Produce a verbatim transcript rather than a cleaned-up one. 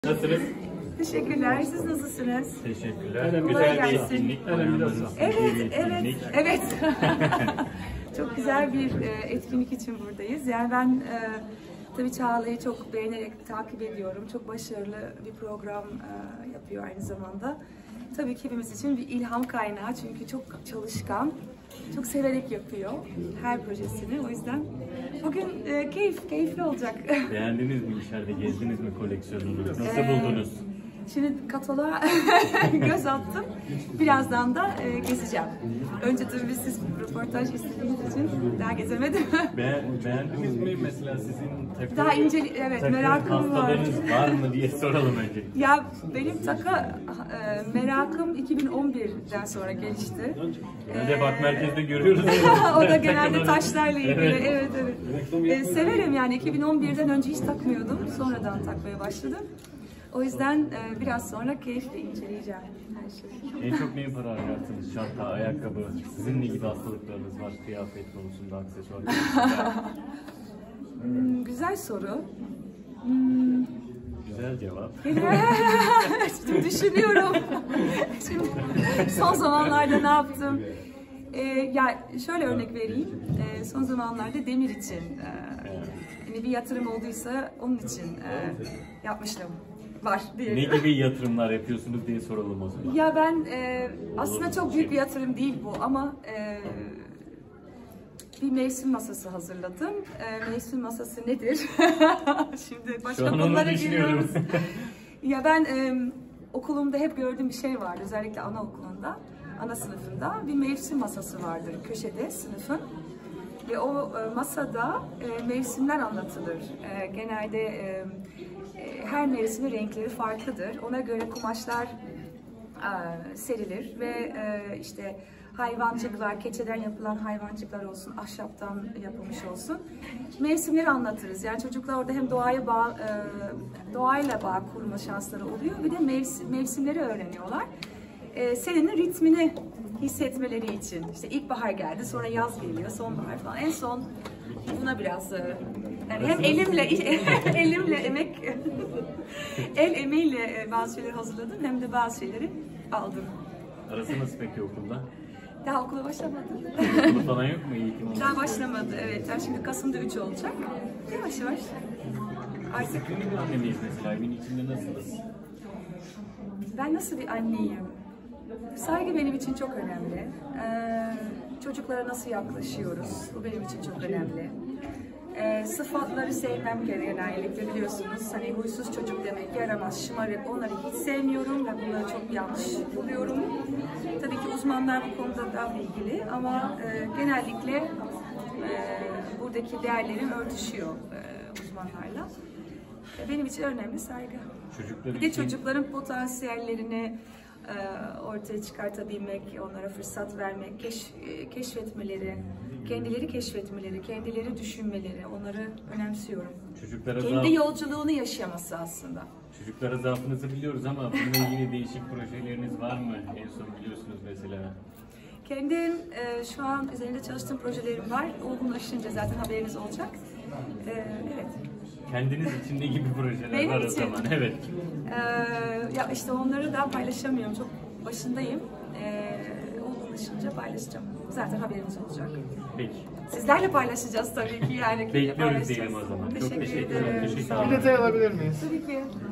Nasılsınız? Teşekkürler. Siz nasılsınız? Teşekkürler. Kolay Güzel bir gelsin. etkinlik. Evet, evet, evet. Çok güzel bir e, etkinlik için buradayız. Yani ben e, tabii Çağla'yı çok beğenerek takip ediyorum. Çok başarılı bir program e, yapıyor aynı zamanda. Tabii ki hepimiz için bir ilham kaynağı çünkü çok çalışkan, çok severek yapıyor her projesini. O yüzden bugün e, keyif, keyifli olacak. Beğendiniz mi içeride? Gezdiniz mi koleksiyonunu? Nasıl Ee, buldunuz? Şimdi kataloğa göz attım. Birazdan da e, gezeceğim. Önce tabii siz röportaj istediğiniz için daha gezemedim. Be beğendiniz mi? Mesela sizin takı, Daha ince, evet, takı merakım var. hastalığınız var mı diye soralım önce. Ya benim taka e, merakım iki bin on birden sonra gelişti. Genelde bak merkezde görüyoruz. O da genelde taşlarla ilgili. Evet. Evet, evet. E, severim yani iki bin on birden önce hiç takmıyordum. Sonradan takmaya başladım. O yüzden e, biraz sonra keyifle inceleyeceğim her şeyi. En çok neyi para harcarsınız? Çanta, ayakkabı, sizin ne gibi hastalıklarınız var? Kıyafet konusunda, aksesuar konusunda. Hmm, güzel soru. Hmm. Güzel cevap. Şimdi düşünüyorum. Şimdi son zamanlarda ne yaptım? Ee, ya şöyle örnek vereyim. Ee, son zamanlarda demir için e, yani bir yatırım olduysa onun için e, yapmıştım. Var diye. Ne gibi yatırımlar yapıyorsunuz diye soralım o zaman. Ya ben e, aslında çok büyük bir yatırım değil bu ama e, bir mevsim masası hazırladım. E, mevsim masası nedir? Şimdi başka konulara giriyoruz. Ya ben e, okulumda hep gördüğüm bir şey vardı. Özellikle anaokulunda, ana sınıfında bir mevsim masası vardır köşede sınıfın. Ve o e, masada e, mevsimler anlatılır. E, genelde e, e, her mevsimin renkleri farklıdır. Ona göre kumaşlar e, serilir ve e, işte hayvancıklar, keçeden yapılan hayvancıklar olsun, ahşaptan yapılmış olsun. Mevsimleri anlatırız. Yani çocuklar orada hem doğaya bağ, e, doğayla bağ kurma şansları oluyor. Bir de mevsim, mevsimleri öğreniyorlar. E, senenin ritmini hissetmeleri için. İşte ilkbahar geldi, sonra yaz geliyor, sonbahar falan. En son buna biraz e, yani hem elimle elimle emek el emeğiyle bazı şeyleri hazırladım hem de bazı şeyleri aldım. Arası nasıl peki okulda? Daha okula başlamadı. Okulu falan yok mu? İyi ki olmuş. Daha başlamadı, evet. Yani şimdi Kasım'da üç olacak. Yavaş yavaş. Artık Ünlü bir annemeyiz mesela. Evin içinde nasılız? ben nasıl bir anneyim? Saygı benim için çok önemli. Ee, çocuklara nasıl yaklaşıyoruz? Bu benim için çok önemli. Ee, sıfatları sevmem genellikle biliyorsunuz. Hani huysuz çocuk demek, yaramaz, şımarık, onları hiç sevmiyorum ve bunları çok yanlış buluyorum. Tabii ki uzmanlar bu konuda daha bilgili ama e, genellikle e, buradaki değerlerim örtüşüyor e, uzmanlarla. E, benim için önemli saygı. Çocuklar Bir de için... çocukların potansiyellerini e, ortaya çıkartabilmek, onlara fırsat vermek, keş, e, keşfetmeleri, kendileri keşfetmeleri, kendileri düşünmeleri, onları önemsiyorum. Çocuklara Kendi zaaf... yolculuğunu yaşaması aslında. Çocuklara zaafınızı biliyoruz ama bununla ilgili değişik projeleriniz var mı? En son biliyorsunuz mesela. Kendim e, şu an üzerinde çalıştığım projelerim var. Olgunlaşınca zaten haberiniz olacak. E, evet. Kendiniz için ne gibi projeler Benim var o için. zaman? Evet. Ee, ya işte onları daha paylaşamıyorum. Çok başındayım. Ee, olgunlaşınca paylaşacağım. Zaten haberiniz olacak. Peki. Sizlerle paylaşacağız tabii ki yani. Bekliyoruz Paylaşacağız. diyelim o zaman. Çok Teşekkür teşekkür ederim. ederim. Teşekkür Sağ olun. ederim. Bir detay alabilir miyiz? Tabii ki.